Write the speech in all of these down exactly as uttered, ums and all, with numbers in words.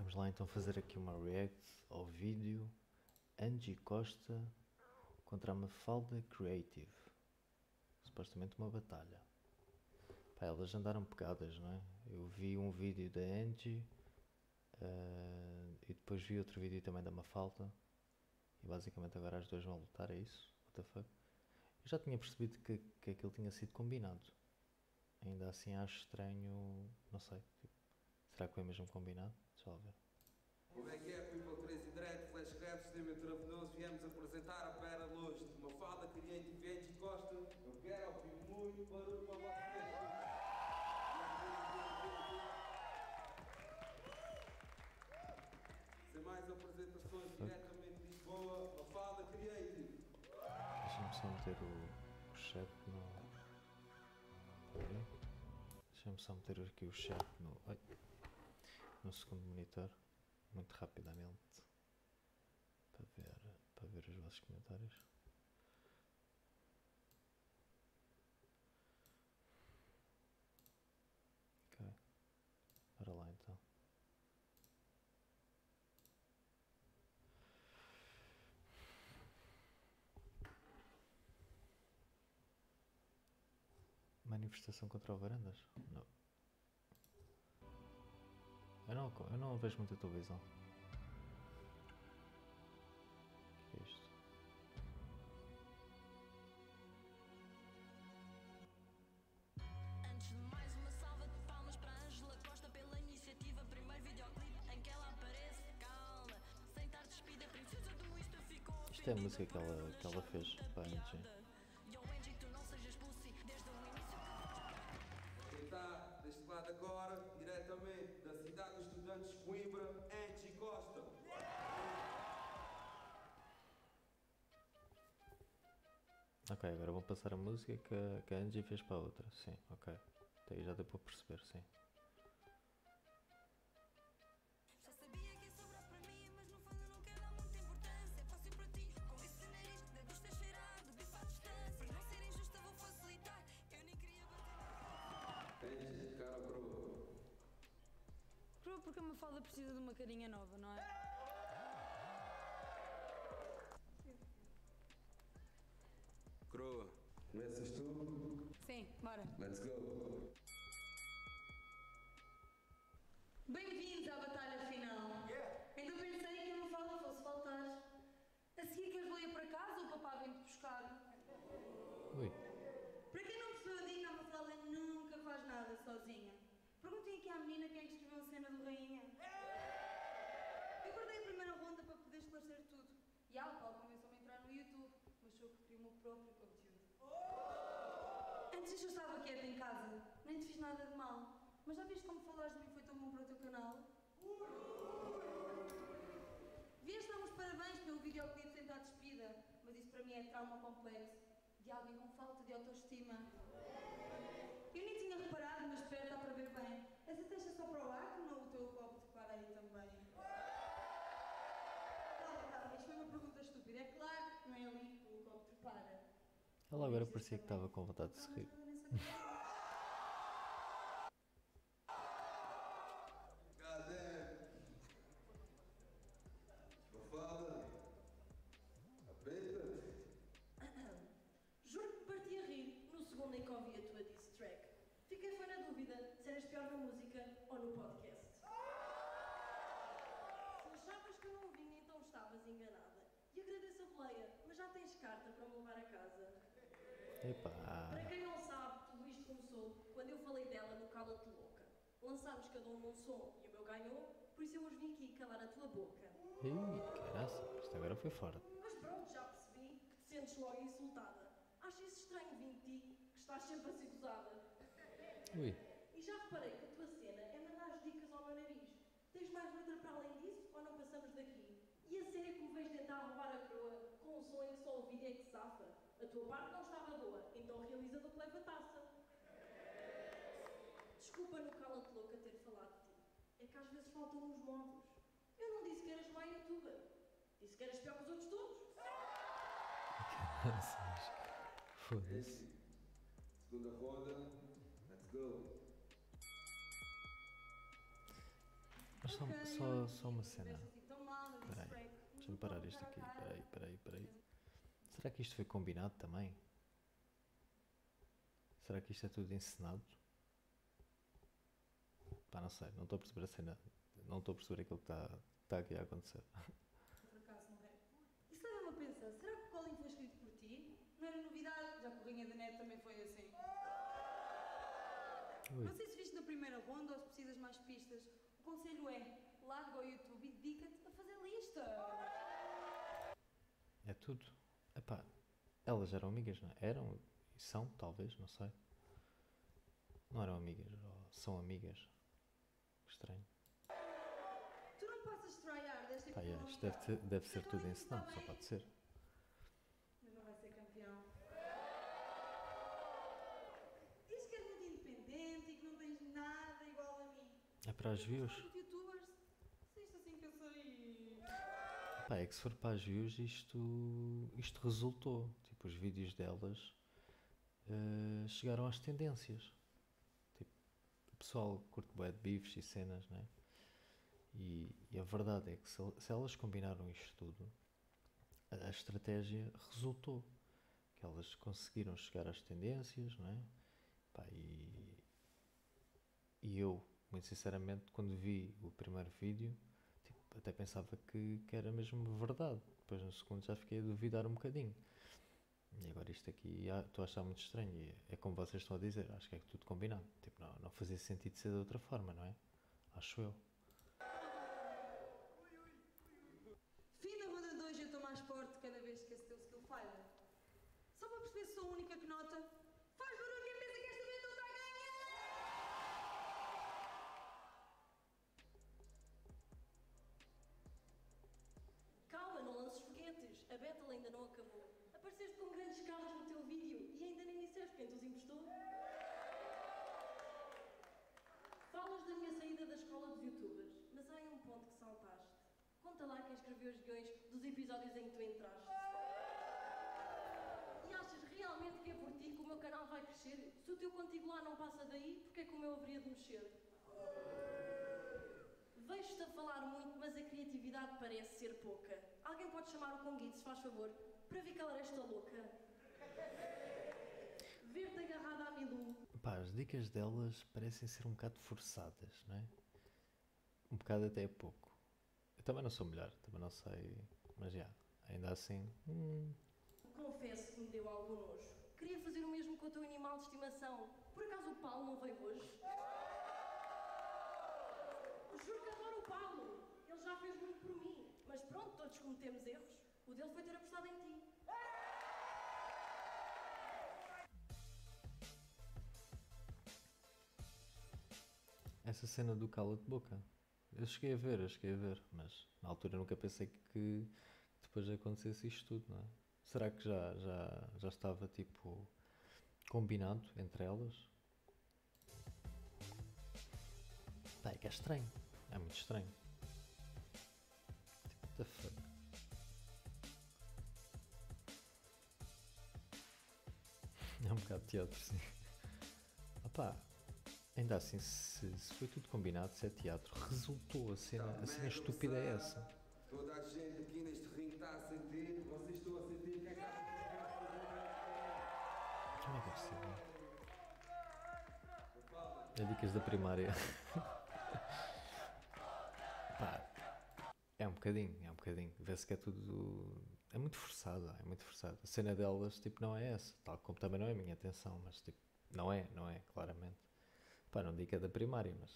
Vamos lá então fazer aqui uma react ao vídeo Angie Costa contra a Mafalda Creative. Supostamente uma batalha. Pá, elas andaram pegadas, não é? Eu vi um vídeo da Angie uh, e depois vi outro vídeo também da Mafalda. E basicamente agora as duas vão lutar, é isso? What the fuck? Eu já tinha percebido que, que aquilo tinha sido combinado. Ainda assim acho estranho, não sei, tipo, será que foi mesmo combinado? Deixa lá ver. Como é que é, People três Direct, Flash Rap, Sistema Intravenoso, viemos apresentar a Pera Luz de Mafalda Creative e Angie Costa. Eu quero ouvir muito barulho para vocês. Sem mais apresentações, diretamente de Lisboa, Mafalda Creative. Deixa-me só meter o, o chat no... Deixa-me só meter aqui o chat no, ai, no segundo monitor, muito rapidamente, para ver, para ver os vossos comentários. Ok, bora lá então. Manifestação contra o Varandas? Não. Eu não, eu não vejo muita televisão. O que é isto? Antes de mais, uma salva de palmas para Ângela Costa pela iniciativa. Primeiro videoclipe em que ela aparece calma, sem estar despida. Princesa do Insta ficou ofendida. Isto é a música que ela, que ela fez para a Angie. Eu, Angie, tu não sejas pussy desde o início. Quem está deste lado agora, diretamente da cidade dos estudantes de Coimbra, Angie Costa. Ok, agora vou passar a música que a, que a Angie fez para a outra. Sim, ok. Até aí já deu para perceber, sim. Já sabia que ia sobrar para mim, mas no fundo não quero dar muita importância. É fácil para ti, com esse nariz, deves ter cheirado, bife à distância. Para não ser injusta, vou facilitar. Eu nem queria bater. Angie, cara crua. Crua porque a Mafalda precisa de uma carinha nova, não é? Crua. Começas tu? Sim, bora. Let's go. Bem-vindos à batalha final. Yeah. Ainda pensei que a Mafalda fosse faltar. A seguir queres ler para casa ou o papá vem-te buscar? Ui. Para quem não percebeu a dica, a Mafalda nunca faz nada sozinha. Perguntem aqui à menina quem é que escreveu a cena do Rainha. Eu guardei a primeira ronda para poder esclarecer tudo. E a Paulo começou-me a entrar no YouTube, mas eu que crio o meu próprio conteúdo. Antes disto eu estava quieta em casa, nem te fiz nada de mal. Mas já viste como falaste de mim foi tão bom para o teu canal? Vieste dar uns parabéns pelo videoclipe sem estar despida, mas isso para mim é trauma complexo, de alguém com falta de autoestima. Eu nem tinha reparado, mas espera, está para ver bem. Essa testa só para o ar, que não o teu copo de para aí também. Calma, calma, isto foi uma pergunta estúpida. É claro que não é ali que o copo prepara. Ela agora parecia que estava com vontade de se rir. Cadê? Mafalda. Apeta. Juro que me parti a rir no segundo em que ouvi a tua diss track. Fiquei foi na dúvida se eras pior na música ou no podcast. Se achavas que eu não vinha, então estavas enganada. E agradeço a boleia, mas já tens carta para me levar a casa. Epá. Para quem não sabe, tudo isto começou quando eu falei dela no Cala-te Louca. Lançámos cada um num som e o meu ganhou, por isso eu hoje vim aqui calar a tua boca. Ih, caraça, isto agora foi forte. Mas pronto, já percebi que te sentes logo insultada. Acho isso estranho vindo de ti, que estás sempre a ser gozada. Ui. E já reparei que a tua cena é mandar as dicas ao meu nariz. Tens mais letra para além disso ou não passamos daqui? E a sério que me vens tentar roubar a coroa com um som em que só o vídeo é que safa? A tua parte não estava boa, então o realizador leva a taça. Desculpa no Cala-te Louca ter falado de ti. É que às vezes faltam os modos. Eu não disse que eras má youtuber. Disse que eras pior que os outros todos. Foda-se. Segunda ronda. Let's go. Mas só, Ok, só, eu só uma não cena. tivesse assim tão mal, eu disse, Peraí, Frank, deixa-me não parar pode isto dar a aqui. cara. Peraí, peraí, peraí. Será que isto foi combinado também? Será que isto é tudo encenado? Pá, não sei, não estou a perceber a cena. Não estou a perceber aquilo que está tá aqui a acontecer. Por acaso não é. Isso leva-me a pensar, será que o Colin foi escrito por ti? Não era novidade, já que o Rainha da Net também foi assim. Ui. Não sei se viste na primeira ronda ou se precisas mais pistas. O conselho é, larga o YouTube e dedica-te a fazer lista. É tudo. Epá, elas eram amigas, não é? Eram e são, talvez, não sei. Não eram amigas, ou são amigas. Que estranho. Tu não passas tryhard desta Pá, yeah, isto deve, ter- deve ser tudo encenado, só pode ser. Mas não vai ser campeão. Diz que és muito independente e que não tens nada igual a mim. É para as views. Os youtubers, se isto assim que eu saí. Pá, é que se for para as views isto, isto resultou. Tipo, os vídeos delas eh, chegaram às tendências. Tipo, o pessoal curte bué de bifes e cenas, né? E, e a verdade é que se, se elas combinaram isto tudo, a, a estratégia resultou. Que elas conseguiram chegar às tendências, não é? Pá, e, e eu, muito sinceramente, quando vi o primeiro vídeo, tipo, até pensava que, que era mesmo verdade. Depois no segundo já fiquei a duvidar um bocadinho. E agora isto aqui ah, estou a achar muito estranho. E é como vocês estão a dizer, acho que é tudo combinado. Tipo, não, não fazia sentido ser de outra forma, não é? Acho eu. Fim da ronda dois eu estou mais forte cada vez que esse teu skill falha. Só para perceber se sou a única que nota. Faz barulho quem pensa que esta vez não está a ganhar! Calma, não lances foguetes. A battle ainda não acabou. Apareceste com grandes carros no teu vídeo e ainda nem disseste quem te os emprestou. Falas da minha saída da escola dos youtubers, mas há aí um ponto que saltaste. Conta lá quem escreveu os guiões dos episódios em que tu entraste. E achas realmente que é por ti que o meu canal vai crescer? Se o teu contigo lá não passa daí, porque é que o meu haveria de mexer? Vejo-te a falar muito, mas a criatividade parece ser pouca. Alguém pode chamar o Conguito, se faz favor, para vir calar esta louca? Ver-te agarrada à Milu. Pá, as dicas delas parecem ser um bocado forçadas, não é? Um bocado até é pouco. Eu também não sou mulher, também não sei, mas já, ainda assim, hum, Confesso que me deu algum nojo. Queria fazer o mesmo com o teu animal de estimação. Por acaso o Paulo não veio hoje? Juro que adoro o Paulo. Ele já fez muito por mim. Mas pronto, todos cometemos erros. O dele foi ter apostado em ti. essa cena do cala-te boca, eu cheguei a ver, eu cheguei a ver, mas na altura nunca pensei que depois acontecesse isto tudo, não é? Será que já, já, já estava tipo combinado entre elas? Pá, é que é estranho, é muito estranho. Tipo, what the fuck? É um bocado de teatro, sim. Opá, ainda assim, se, se foi tudo combinado, se é teatro, resultou a cena, a cena estúpida é essa. Toda a gente aqui neste ringue está a sentir, vocês estão a sentir o que é que Como é que é possível? É dicas da primária. Pá, é um bocadinho, é um bocadinho. Vê-se que é tudo. É muito forçado, é muito forçado. A cena delas, tipo, não é essa. Tal como também não é a minha atenção, mas, tipo, não é, não é, claramente. Pá, não digo que é da primária, mas.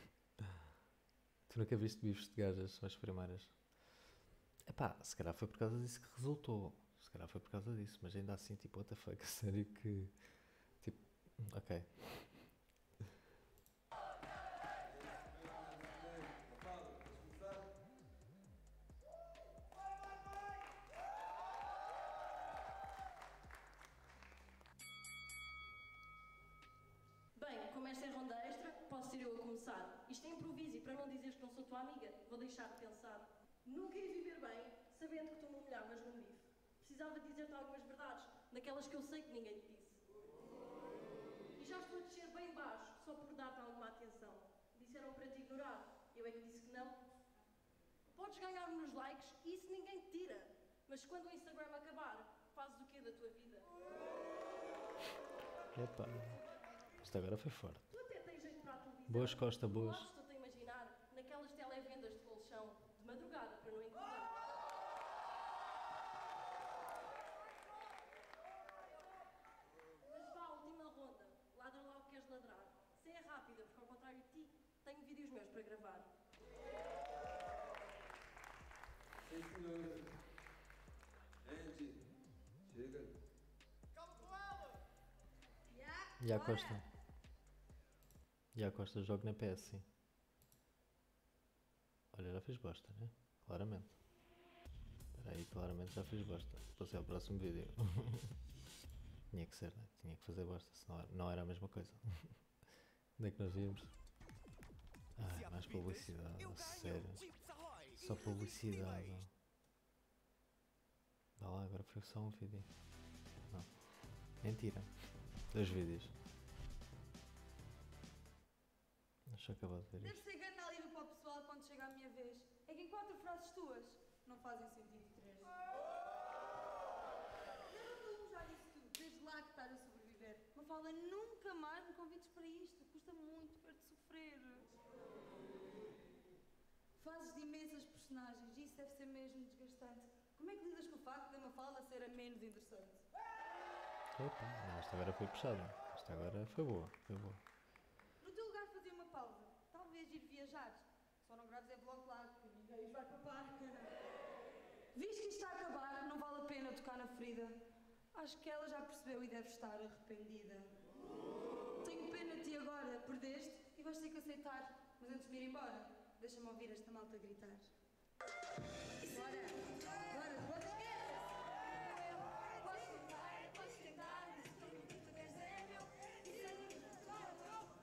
Tu nunca viste bifes de gajas nas primárias? Epá, se calhar foi por causa disso que resultou. Se calhar foi por causa disso, mas ainda assim, tipo, what the fuck, a sério que. Tipo, ok. Bem, como esta é ronda extra, posso ser eu a começar. Isto é improviso e para não dizeres que não sou tua amiga, vou deixar de pensar. Nunca ia viver bem, sabendo que tu me humilhavas num bife. Precisava dizer-te algumas verdades, daquelas que eu sei que ninguém te disse. E já estou a descer bem baixo, só por dar-te alguma atenção. Disseram para te ignorar, eu é que disse que não, podes ganhar nos likes e isso ninguém te tira. Mas quando o Instagram acabar, fazes o quê da tua vida? Epá, isto agora foi forte. Tu até tens jeito para a televisão. Boas, Costa, boas. Mas estou-te a imaginar naquelas televendas de colchão, de madrugada, para não incomodar. Mas vá, última ronda. Ladra lá o que queres ladrar. Se é rápida, porque ao contrário de ti, tenho vídeos meus para gravar. Sim, senhor. Angie, chega. E a Costa? E a Costa joga na P S, sim. Olha, já fiz bosta, né? Claramente. Espera aí, claramente já fiz bosta. Passei ao próximo vídeo. Tinha que ser, né? Tinha que fazer bosta, senão era- não era a mesma coisa. Onde é que nós íamos? Ai, mais publicidade, a sério. Só publicidade. Dá lá, agora foi só um vídeo. Não. Mentira. Dois vídeos. Deixa eu acabar de ver Deve isto. ser grande alívio para o pessoal quando chega a minha vez. É que em quatro frases tuas não fazem sentido três. Lembra-me, já disse tudo, desde lá que estás a sobreviver. Mafalda, nunca mais me convides para isto. Custa muito ver-te sofrer. Fazes de imensas personagens e isso deve ser mesmo desgastante. Como é que lidas com o facto da Mafalda ser a menos interessante? Opa, não, esta agora foi puxada. Esta agora foi boa, foi boa. No teu lugar fazia uma pausa. Talvez ir viajar. Só não graves é vlog lá, que ninguém os vai papar. Visto que isto está a acabar, não vale a pena tocar na ferida. Acho que ela já percebeu e deve estar arrependida. Tenho pena de ti agora, perdeste e vais ter que aceitar. Mas antes de ir embora, deixa-me ouvir esta malta gritar. Bora! Bora! Bora! Esquece! Posso tentar, posso tentar, mas tudo o que tu queres é meu. Isso é tudo que tu queres é meu.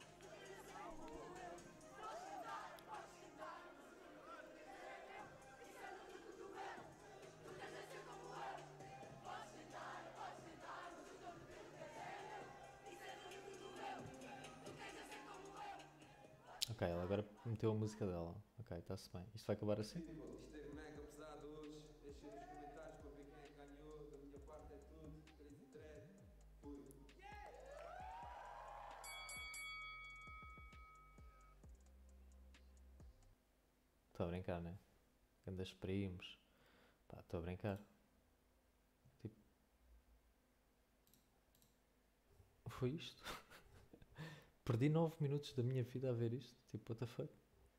Posso tentar, posso tentar, mas tudo o que tu queres é meu. Isso é tudo que tu queres. Tu queres ser como eu. Posso tentar, posso tentar, mas tudo o que tu queres é meu. Isso é tudo que tu queres. Tu queres ser como eu. Ok, ela agora meteu a música dela. Ok, está-se bem. Isto vai acabar assim? Isto esteve mega pesado hoje. Deixem nos comentários para ver quem é que ganhou. Da minha parte é tudo. Crazy Dread. Fui. Estou a brincar, né? Grandes primos. Pá, estou a brincar. Tipo. Foi isto? Perdi nove minutos da minha vida a ver isto. Tipo, what the fuck?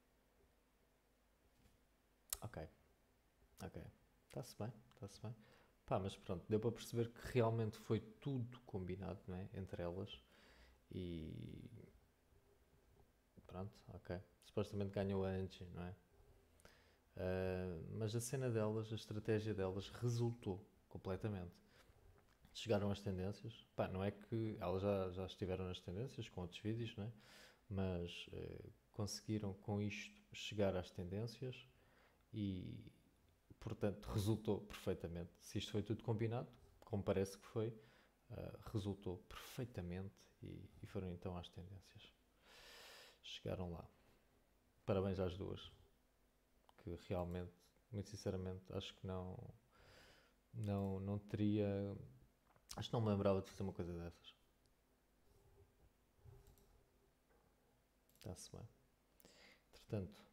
Ok. Ok. Está-se bem, está-se bem. Pá, mas pronto, deu para perceber que realmente foi tudo combinado, não é? Entre elas. E. Pronto, ok. Supostamente ganhou a Angie, não é? Ah, mas a cena delas, a estratégia delas resultou completamente. Chegaram às tendências. Pá, não é que elas já, já estiveram nas tendências com outros vídeos, não é? Mas eh, conseguiram com isto chegar às tendências e, portanto, resultou perfeitamente. Se isto foi tudo combinado, como parece que foi, ah, resultou perfeitamente e, e foram então às tendências. Chegaram lá. Parabéns às duas. Que realmente, muito sinceramente, acho que não, não, não teria. Acho que não me lembrava de fazer uma coisa dessas. Está-se bem. Entretanto,